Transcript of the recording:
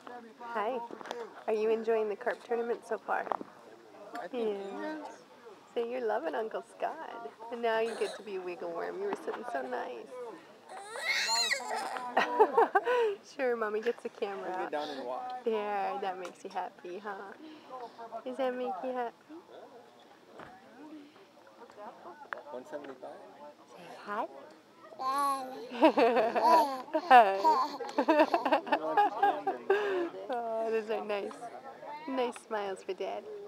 Hi. Are you enjoying the carp tournament so far? I think Yeah. So you're loving Uncle Scott. And now you get to be a wiggle worm. You were sitting so nice. Sure, Mommy gets the camera out. get down and walk. There, that makes you happy, huh? Does that make you happy? 175? Say hi. Oh, those are nice smiles for Dad.